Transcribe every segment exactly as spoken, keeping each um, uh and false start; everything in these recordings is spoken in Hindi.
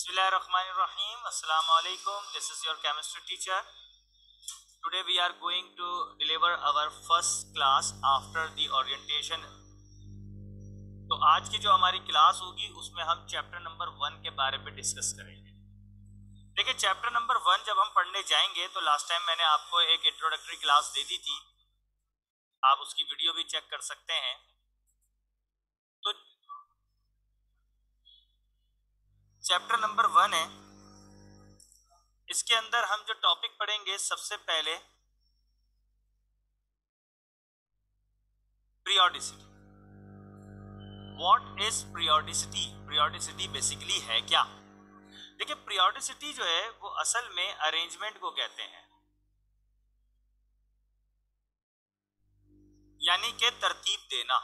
Bismillahirrahmanirrahim. Assalamu alaikum. This is your chemistry teacher. Today we are going to deliver our first class after the orientation. तो आज की जो हमारी क्लास होगी उसमें हम चैप्टर नंबर वन के बारे में डिस्कस करेंगे। देखिए, चैप्टर नंबर वन जब हम पढ़ने जाएंगे तो लास्ट टाइम मैंने आपको एक इंट्रोडक्टरी क्लास दे दी थी, आप उसकी वीडियो भी चेक कर सकते हैं। तो चैप्टर नंबर वन है, इसके अंदर हम जो टॉपिक पढ़ेंगे सबसे पहले periodicity. What is periodicity? Periodicity basically है क्या? देखिए, पीरियोडिसिटी जो है वो असल में अरेंजमेंट को कहते हैं, यानी कि तरतीब देना।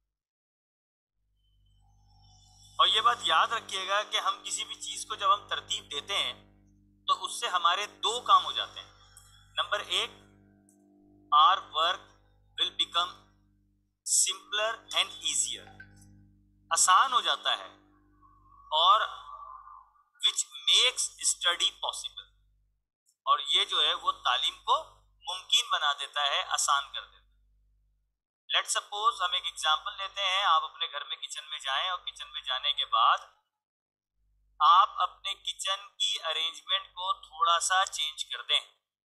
और ये बात याद रखिएगा कि हम किसी भी चीज को जब हम तरतीब देते हैं तो उससे हमारे दो काम हो जाते हैं। नंबर एक, our work will become simpler and easier, आसान हो जाता है, और विच मेक्स स्टडी पॉसिबल, और ये जो है वो तालीम को मुमकिन बना देता है, आसान कर देता है। लेट सपोज हम एक एग्जांपल लेते हैं, आप अपने घर में किचन में जाएं और किचन में जाने के बाद आप अपने किचन की अरेंजमेंट को थोड़ा सा चेंज कर दें।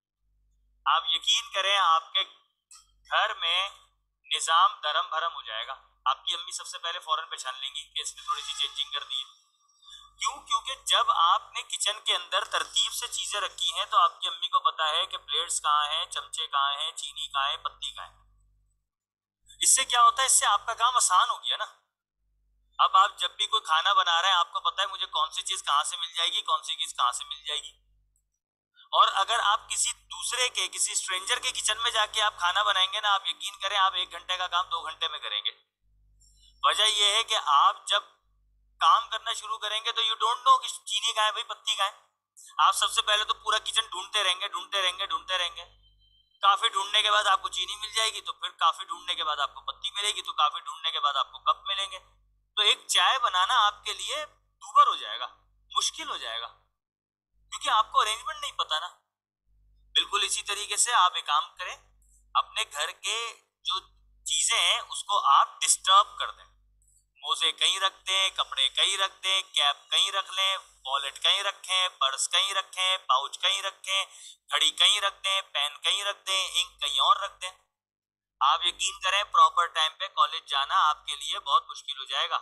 आप यकीन करें आपके घर में निजाम धर्म भरम हो जाएगा। आपकी अम्मी सबसे पहले फौरन पहचान लेंगी कि इसने थोड़ी सी चेंजिंग कर दी है। क्यों? क्योंकि जब आपने किचन के अंदर तरतीब से चीजें रखी हैं तो आपकी अम्मी को पता है कि प्लेट्स कहाँ हैं, चमचे कहाँ हैं, चीनी कहाँ है, पत्ती कहाँ है। इससे क्या होता है, इससे आपका काम आसान हो गया ना। अब आप जब भी कोई खाना बना रहे हैं आपको पता है मुझे कौन सी चीज कहाँ से मिल जाएगी, कौन सी चीज कहाँ से मिल जाएगी। और अगर आप किसी दूसरे के, किसी स्ट्रेंजर के किचन में जाके आप खाना बनाएंगे ना, आप यकीन करें आप एक घंटे का काम दो घंटे में करेंगे। वजह यह है कि आप जब काम करना शुरू करेंगे तो यू डोंट नो कि चीनी कहाँ है भाई, पत्ती कहाँ है। आप सबसे पहले तो पूरा किचन ढूंढते रहेंगे ढूंढते रहेंगे ढूंढते रहेंगे काफी ढूंढने के बाद आपको चीनी मिल जाएगी, तो फिर काफी ढूंढने के बाद आपको पत्ती मिलेगी, तो काफी ढूंढने के बाद आपको कप मिलेंगे। तो एक चाय बनाना आपके लिए दूभर हो जाएगा, मुश्किल हो जाएगा, क्योंकि आपको अरेंजमेंट नहीं पता ना। बिल्कुल इसी तरीके से आप एक काम करें, अपने घर के जो चीजें हैं उसको आप डिस्टर्ब कर दें। मोजे कहीं रख दें, कपड़े कहीं रख दें, कैप कहीं रख लें, वॉलेट कहीं रखें, पर्स कहीं रखें, पाउच कहीं रखें, घड़ी कहीं रख दें, पेन कहीं रख दें, इंक कहीं और रख दें। आप यकीन करें प्रॉपर टाइम पे कॉलेज जाना आपके लिए बहुत मुश्किल हो जाएगा।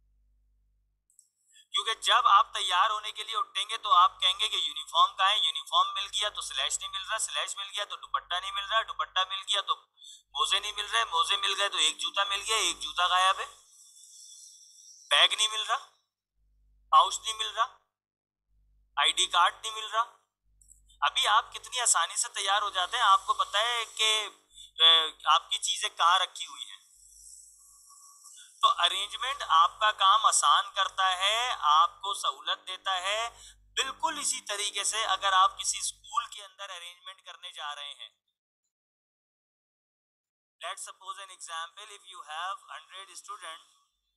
क्योंकि जब आप तैयार होने के लिए उठेंगे तो आप कहेंगे कि यूनिफॉर्म कहाँ है, यूनिफॉर्म मिल गया तो स्लैश नहीं मिल रहा, स्लैश मिल गया तो दुपट्टा नहीं मिल रहा, दुपट्टा मिल गया तो मोजे नहीं मिल रहे, मोजे मिल गए तो एक जूता मिल गया, एक जूता गायब है, बैग नहीं मिल रहा, पाउच नहीं मिल रहा, आईडी कार्ड नहीं मिल रहा। अभी आप कितनी आसानी से तैयार हो जाते हैं, आपको पता है कि आपकी चीजें कहाँ रखी हुई है। तो अरेंजमेंट आपका काम आसान करता है, आपको सहूलत देता है। बिल्कुल इसी तरीके से अगर आप किसी स्कूल के अंदर अरेंजमेंट करने जा रहे हैं, let's suppose an example, if you have hundred student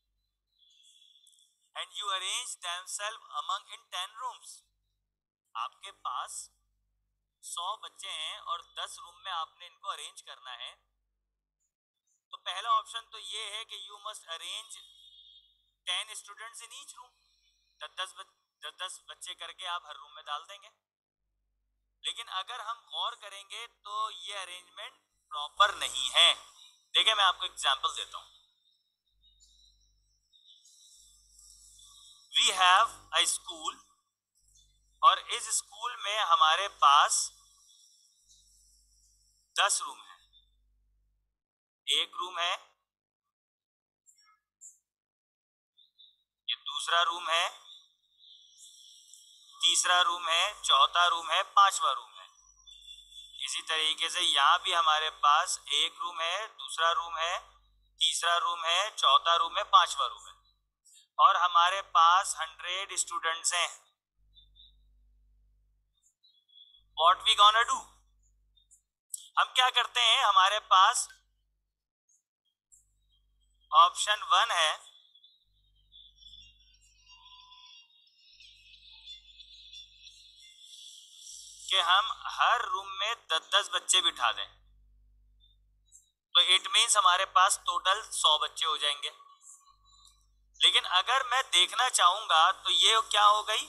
and you arrange themselves among in ten rooms, आपके पास सौ बच्चे हैं और दस रूम में आपने इनको अरेंज करना है, तो पहला ऑप्शन तो ये है कि you must arrange ten students in each room, दस दस दस दस बच्चे करके आप हर रूम में डाल देंगे। लेकिन अगर हम गौर करेंगे तो ये अरेंजमेंट प्रॉपर नहीं है। देखिए, मैं आपको एग्जांपल देता हूं। वी हैव अ स्कूल, और इस स्कूल में हमारे पास दस रूम है। एक रूम है, ये दूसरा रूम है, तीसरा रूम है, चौथा रूम है, पांचवा रूम है। इसी तरीके से यहाँ भी हमारे पास एक रूम है, दूसरा रूम है, तीसरा रूम है, चौथा रूम है, पांचवा रूम है, और हमारे पास हंड्रेड स्टूडेंट्स हैं। What we gonna do? हम क्या करते हैं, हमारे पास ऑप्शन वन है, कि हम हर रूम में दस दस बच्चे बिठा दें, तो इट मीन्स हमारे पास टोटल सौ बच्चे हो जाएंगे। लेकिन अगर मैं देखना चाहूंगा तो ये क्या हो गई,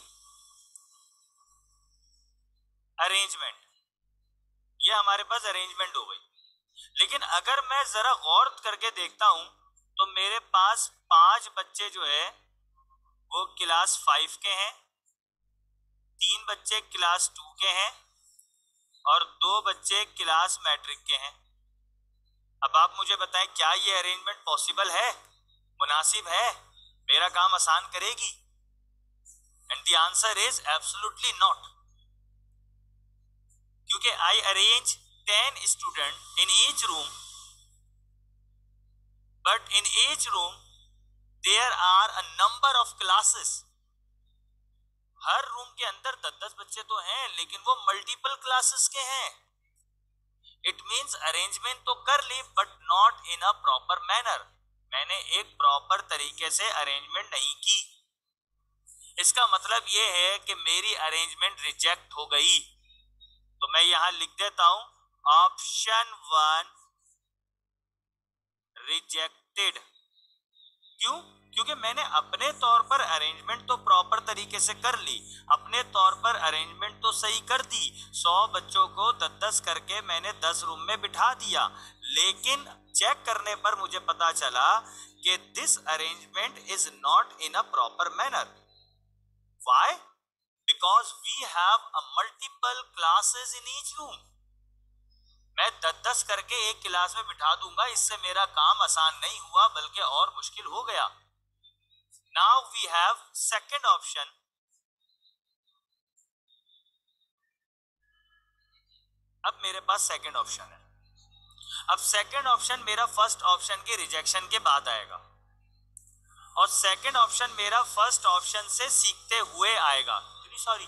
अरेंजमेंट, ये हमारे पास अरेंजमेंट हो गई। लेकिन अगर मैं जरा गौर करके देखता हूं तो मेरे पास पांच बच्चे जो है वो क्लास फाइव के हैं, तीन बच्चे क्लास टू के हैं और दो बच्चे क्लास मैट्रिक के हैं। अब आप मुझे बताएं, क्या ये अरेंजमेंट पॉसिबल है, मुनासिब है, मेरा काम आसान करेगी? And the answer is absolutely not, क्योंकि I arrange ten student in each room, but in each room there are a number of classes. हर रूम के अंदर दस दस बच्चे तो हैं, लेकिन वो मल्टीपल क्लासेस के हैं। इट मींस अरेंजमेंट तो कर ली but not in a proper manner, मैंने एक प्रॉपर तरीके से अरेंजमेंट नहीं की। इसका मतलब यह है कि मेरी अरेंजमेंट रिजेक्ट हो गई। तो मैं यहां लिख देता हूं ऑप्शन वन रिजेक्टेड। क्यों? क्योंकि मैंने अपने तौर पर अरेंजमेंट तो प्रॉपर तरीके से कर ली, अपने तौर पर अरेंजमेंट तो सही कर दी, सौ बच्चों को दस दस करके मैंने दस रूम में बिठा दिया। लेकिन चेक करने पर मुझे पता चला कि this arrangement is not in a proper manner. Why? Because we have a multiple classes in each room. मैं दस दस करके एक क्लास में बिठा दूंगा, इससे मेरा काम आसान नहीं हुआ बल्कि और मुश्किल हो गया। Now we have second option. अब मेरे पास सेकंड ऑप्शन है। अब सेकंड ऑप्शन मेरा फर्स्ट ऑप्शन के रिजेक्शन के बाद आएगा और सेकंड ऑप्शन मेरा फर्स्ट ऑप्शन से सीखते हुए आएगा। सॉरी,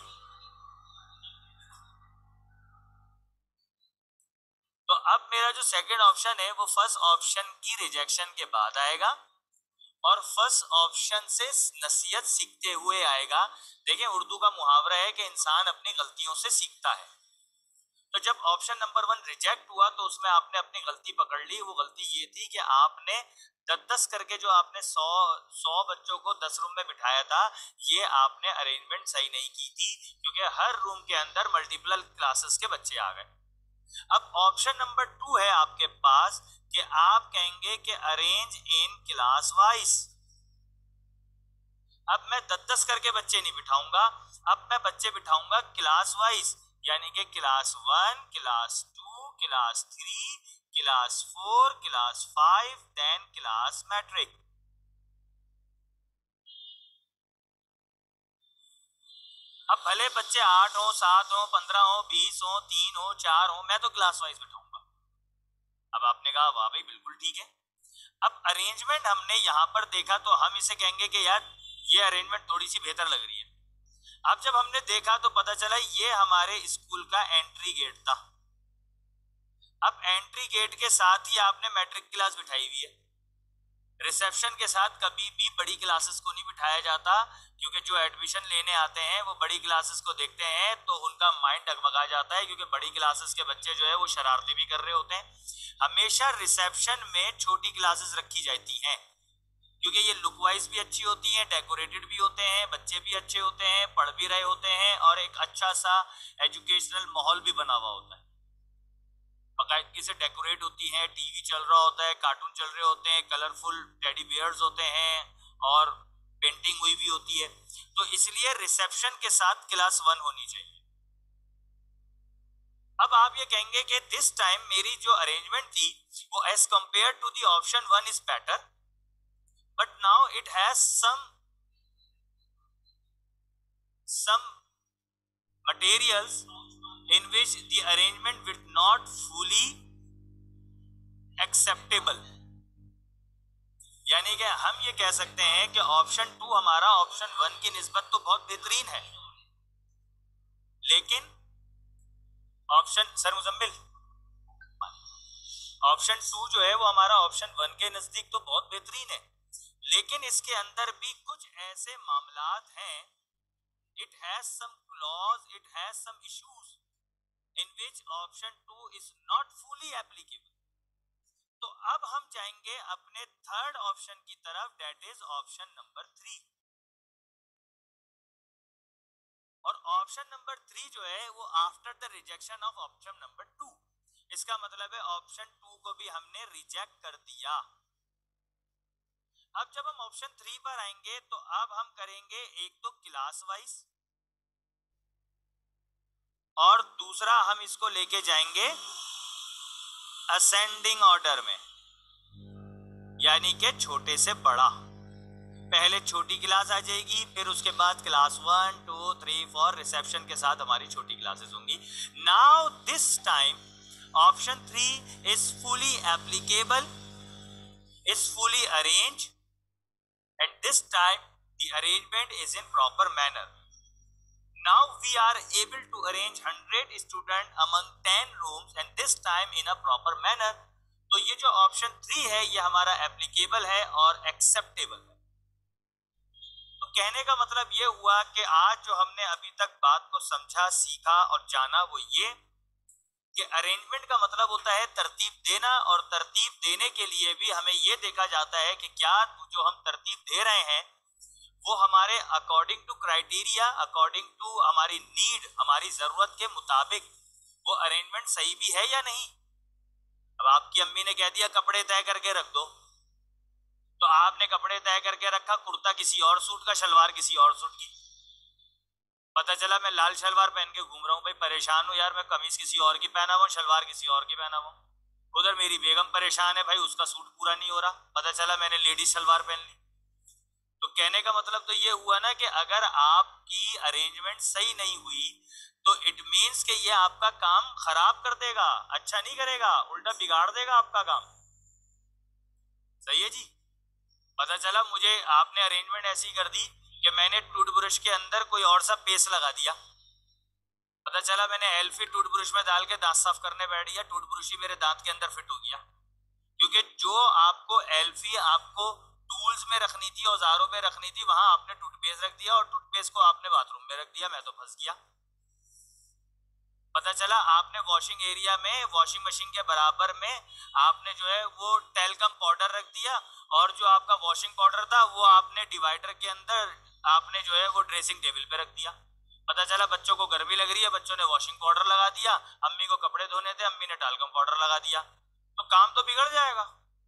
तो अब मेरा जो सेकंड ऑप्शन है वो फर्स्ट ऑप्शन की रिजेक्शन के बाद आएगा और फर्स्ट ऑप्शन से नसीहत सीखते हुए आएगा। देखिए, उर्दू का मुहावरा है कि इंसान अपनी गलतियों से सीखता है। तो जब ऑप्शन नंबर वन रिजेक्ट हुआ तो उसमें आपने अपनी गलती पकड़ ली। वो गलती ये थी कि आपने दस दस करके जो आपने सौ सौ बच्चों को दस रूम में बिठाया था, ये आपने अरेंजमेंट सही नहीं की थी, क्योंकि हर रूम के अंदर मल्टीपल क्लासेस के बच्चे आ गए। अब ऑप्शन नंबर टू है आपके पास कि आप कहेंगे कि अरेंज इन क्लास वाइज। अब मैं दस दस करके बच्चे नहीं बिठाऊंगा, अब मैं बच्चे बिठाऊंगा क्लास वाइज, यानी कि class one, class two, class three, class four, class five, then class matric. अब भले बच्चे आठ हो, सात हो, पंद्रह हो, बीस हो, तीन हो, चार हो, मैं तो क्लास वाइज बिठाऊंगा। अब आपने कहा वाह भाई बिल्कुल ठीक है। अब अरेंजमेंट हमने यहां पर देखा तो हम इसे कहेंगे कि यार ये अरेंजमेंट थोड़ी सी बेहतर लग रही है। अब जब हमने देखा तो पता चला ये हमारे स्कूल का एंट्री गेट था। अब एंट्री गेट के साथ ही आपने मैट्रिक क्लास बिठाई हुई है। रिसेप्शन के साथ कभी भी बड़ी क्लासेस को नहीं बिठाया जाता, क्योंकि जो एडमिशन लेने आते हैं वो बड़ी क्लासेस को देखते हैं तो उनका माइंड डगमगा जाता है, क्योंकि बड़ी क्लासेस के बच्चे जो है वो शरारतें भी कर रहे होते हैं। हमेशा रिसेप्शन में छोटी क्लासेस रखी जाती हैं, क्योंकि ये लुक वाइज भी अच्छी होती हैं, डेकोरेटेड भी होते हैं, बच्चे भी अच्छे होते हैं, पढ़ भी रहे होते हैं और एक अच्छा सा एजुकेशनल माहौल भी बना हुआ होता है। बाकायदगी से डेकोरेट होती हैं, टीवी चल रहा होता है, कार्टून चल रहे होते हैं, कलरफुल टेडी बियर्स होते हैं और पेंटिंग हुई भी होती है। तो इसलिए रिसेप्शन के साथ क्लास वन होनी चाहिए। अब आप ये कहेंगे कि दिस टाइम मेरी जो अरेंजमेंट थी वो as compare to the option one is better, but now it has some some materials in which the arrangement will not fully acceptable। यानी कि हम ये कह सकते हैं कि ऑप्शन टू हमारा ऑप्शन वन की निस्बत तो बहुत बेहतरीन है, लेकिन option sir Muzammil option two जो है वो हमारा ऑप्शन वन के नजदीक तो बहुत बेहतरीन है, लेकिन इसके अंदर भी कुछ ऐसे मामलात हैं, it has some clause, it has some issues in which option two is not fully applicable. तो अब हम जाएंगे अपने थर्ड ऑप्शन की तरफ, that is option number three. और ऑप्शन नंबर थ्री जो है वो after the rejection of option number two, इसका मतलब है ऑप्शन टू को भी हमने रिजेक्ट कर दिया। अब जब हम ऑप्शन थ्री पर आएंगे तो अब हम करेंगे एक तो क्लास वाइज, और दूसरा हम इसको लेके जाएंगे असेंडिंग ऑर्डर में, यानी कि छोटे से बड़ा। पहले छोटी क्लास आ जाएगी, फिर उसके बाद class one two three four reception के साथ हमारी छोटी क्लासेस होंगी। Now this time option three is fully applicable, is fully arrange, and this time the arrangement is in proper manner. Now we are able to arrange one hundred students among ten rooms and this time in a proper manner. तो ये जो ऑप्शन थ्री है ये हमारा एप्लीकेबल है और एक्सेप्टेबल है। तो कहने का मतलब ये हुआ कि आज जो हमने अभी तक बात को समझा, सीखा और जाना वो ये कि अरेंजमेंट का मतलब होता है तरतीब देना, और तरतीब देने के लिए भी हमें ये देखा जाता है कि क्या जो हम तरतीब दे रहे हैं वो हमारे according to criteria, according to हमारी नीड, हमारी जरूरत के मुताबिक वो अरेंजमेंट सही भी है या नहीं। अब आपकी अम्मी ने कह दिया कपड़े तय करके रख दो, तो आपने कपड़े तय करके रखा, कुर्ता किसी और सूट का, शलवार किसी और सूट की। पता चला मैं लाल शलवार पहन के घूम रहा हूँ, भाई परेशान हूँ यार, मैं कमीज किसी और की पहना हुआ, शलवार किसी और की पहना हुआ। उधर मेरी बेगम परेशान है, भाई उसका सूट पूरा नहीं हो रहा, पता चला मैंने लेडीज शलवार पहन ली। तो कहने का मतलब तो ये हुआ ना कि अगर आपकी अरेंजमेंट सही नहीं हुई तो इट मींस कि ये आपका काम खराब कर देगा, अच्छा नहीं करेगा, उल्टा बिगाड़ देगा आपका काम। सही है जी। पता चला मुझे आपने अरेंजमेंट ऐसी कर दी कि मैंने टूथब्रश के अंदर कोई और सा पेस्ट लगा दिया, पता चला मैंने एल्फी टूथब्रश में डाल के दांत साफ करने बैठ गया, टूथब्रश ही मेरे दांत के अंदर फिट हो गया। क्योंकि जो आपको एल्फी आपको टूल्स में रखनी थी, औजारों में रखनी थी, वहां आपने टूथपेस्ट रख दिया और टूथपेस्ट को आपने बाथरूम में रख दिया, मैं तो फंस गया। पता चला आपने वॉशिंग एरिया में वॉशिंग मशीन के बराबर में आपने जो है वो टेलकम पाउडर रख दिया, और जो आपका वॉशिंग पाउडर था वो आपने डिवाइडर के अंदर आपने जो है वो ड्रेसिंग टेबल पे रख दिया। पता चला बच्चों को गर्मी लग रही है, बच्चों ने वॉशिंग पाउडर लगा दिया, अम्मी को कपड़े धोने थे, अम्मी ने टेलकम पाउडर लगा दिया, तो काम तो बिगड़ जाएगा।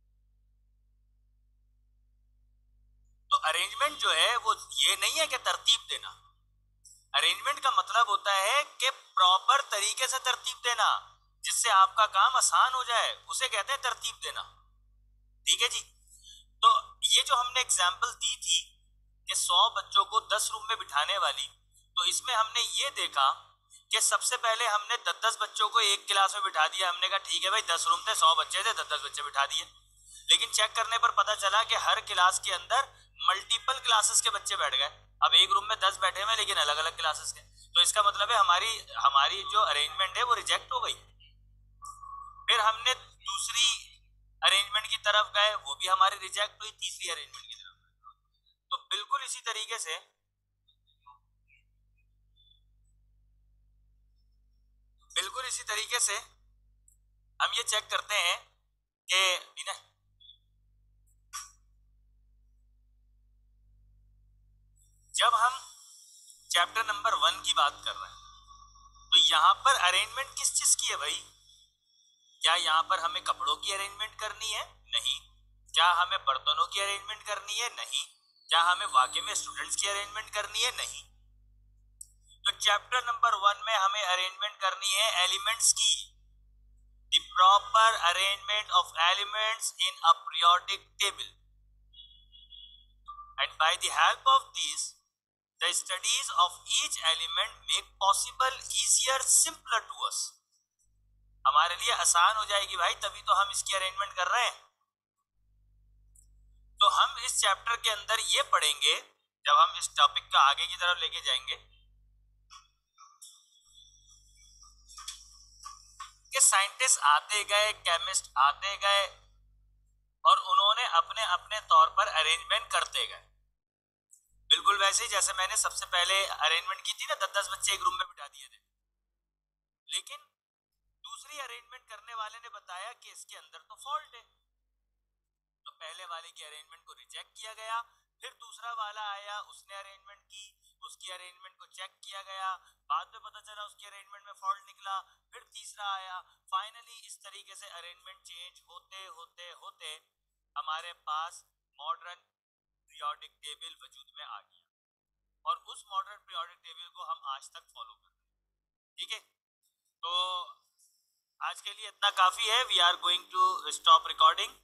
तो अरेंजमेंट जो है वो ये नहीं है कि तरतीब देना, अरेंजमेंट का मतलब होता है कि प्रॉपर तरीके से तरतीब देना जिससे आपका काम आसान हो जाए, उसे कहते हैं तरतीब देना। ठीक है जी। तो ये जो हमने एग्जाम्पल दी थी कि सौ बच्चों को दस रूम में बिठाने वाली, तो इसमें हमने ये देखा कि सबसे पहले हमने दस दस बच्चों को एक क्लास में बिठा दिया। हमने कहा ठीक है भाई दस रूम थे, सौ बच्चे थे, दस दस बच्चे बिठा दिए। लेकिन चेक करने पर पता चला कि हर क्लास के अंदर मल्टीपल क्लासेस के बच्चे बैठ गए। अब एक रूम में दस बैठे हुए लेकिन अलग अलग क्लासेस के, तो इसका मतलब है हमारी हमारी जो अरेंजमेंट है वो रिजेक्ट हो गई। फिर हमने दूसरी अरेंजमेंट की तरफ गए, वो भी हमारी रिजेक्ट हुई। तीसरी अरेंजमेंट की तरफ गए, तो बिल्कुल इसी तरीके से बिल्कुल इसी तरीके से हम ये चेक करते हैं कि जब हम चैप्टर नंबर वन की बात कर रहे हैं तो यहां पर अरेंजमेंट किस चीज की है भाई? क्या यहां पर हमें कपड़ों की अरेंजमेंट करनी है? नहीं। क्या हमें बर्तनों की अरेंजमेंट करनी है? नहीं। क्या हमें वाकई में स्टूडेंट्स की अरेंजमेंट करनी है? नहीं। तो चैप्टर नंबर वन में हमें अरेंजमेंट करनी है एलिमेंट्स की, the proper arrangement of elements in a periodic table, and by the help of this the studies of each element make possible easier simpler to us। हमारे लिए आसान हो जाएगी भाई, तभी तो हम इसकी अरेंजमेंट कर रहे हैं। तो हम इस चैप्टर के अंदर ये पढ़ेंगे, जब हम इस टॉपिक का आगे की तरफ लेके जाएंगे, कि साइंटिस्ट आते गए, केमिस्ट आते गए, और उन्होंने अपने अपने तौर पर अरेंजमेंट करते गए। बिल्कुल वैसे ही जैसे मैंने सबसे पहले अरेंजमेंट की थी ना, दस दस बच्चे एक रूम में बिठा दिए थे। लेकिन दूसरी अरेंजमेंट करने वाले ने बताया कि इसके अंदर तो फॉल्ट है, तो पहले वाले की अरेंजमेंट को रिजेक्ट किया गया। फिर दूसरा वाला आया, उसने अरेंजमेंट की, उसकी अरेंजमेंट को चेक किया गया, बाद में पता चला उसकी अरेंजमेंट में फॉल्ट निकला। फिर तीसरा आया। फाइनली इस तरीके से अरेंजमेंट चेंज होते होते होते हमारे पास मॉडर्न पीरियोडिक टेबल वजूद में आ गया, और उस मॉडर्न पीरियोडिक टेबल को हम आज तक फॉलो कर रहे हैं। ठीक है, तो आज के लिए इतना काफी है। We are going to stop recording.